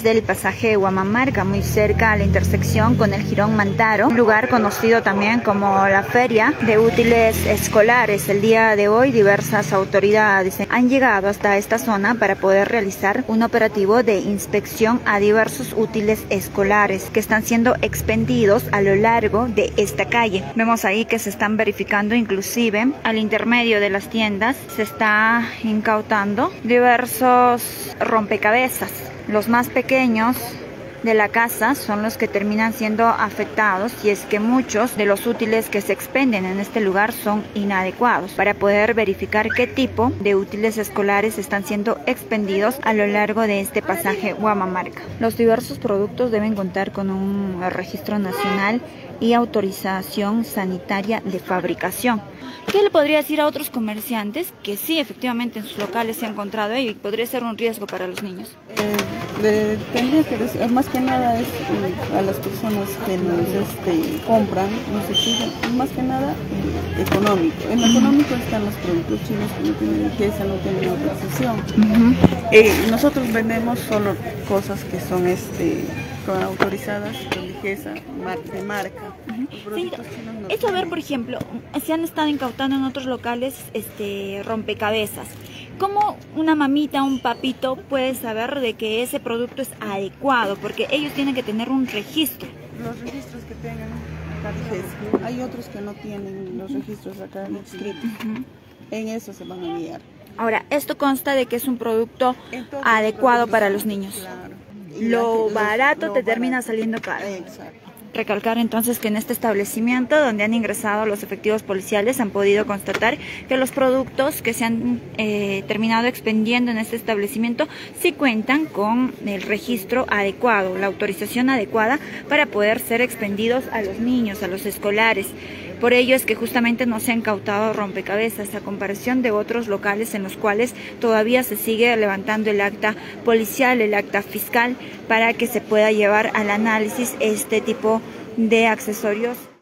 del pasaje Huamamarca, muy cerca a la intersección con el Jirón Mantaro, un lugar conocido también como la Feria de Útiles Escolares. El día de hoy diversas autoridades han llegado hasta esta zona para poder realizar un operativo de inspección a diversos útiles escolares que están siendo expendidos a lo largo de esta calle. Vemos ahí que se están verificando, inclusive al intermedio de las tiendas se está incautando diversos rompecabezas. Los más pequeños de la casa son los que terminan siendo afectados, y es que muchos de los útiles que se expenden en este lugar son inadecuados, para poder verificar qué tipo de útiles escolares están siendo expendidos a lo largo de este pasaje Huamamarca. Los diversos productos deben contar con un registro nacional y autorización sanitaria de fabricación. ¿Qué le podría decir a otros comerciantes que sí, efectivamente en sus locales se ha encontrado ello y podría ser un riesgo para los niños? Tendría que decir, más que nada es a las personas que nos compran, nos exigen, más que nada económico. En lo económico están los productos chinos que no tienen riqueza, no tienen autorización. Nosotros vendemos solo cosas que son autorizadas con riqueza, de marca. Sí, eso, a ver, por ejemplo, se han estado incautando en otros locales rompecabezas. ¿Cómo una mamita, un papito puede saber de que ese producto es adecuado? Porque ellos tienen que tener un registro. Los registros que tengan acá, hay otros que no tienen los registros acá inscritos. En eso se van a guiar. Ahora, esto consta de que es un producto adecuado para los niños. Claro. Lo barato te termina saliendo caro. Exacto. Recalcar entonces que en este establecimiento donde han ingresado los efectivos policiales han podido constatar que los productos que se han terminado expendiendo en este establecimiento sí cuentan con el registro adecuado, la autorización adecuada para poder ser expendidos a los niños, a los escolares. Por ello es que justamente no se han incautado rompecabezas, a comparación de otros locales en los cuales todavía se sigue levantando el acta policial, el acta fiscal, para que se pueda llevar al análisis este tipo de accesorios.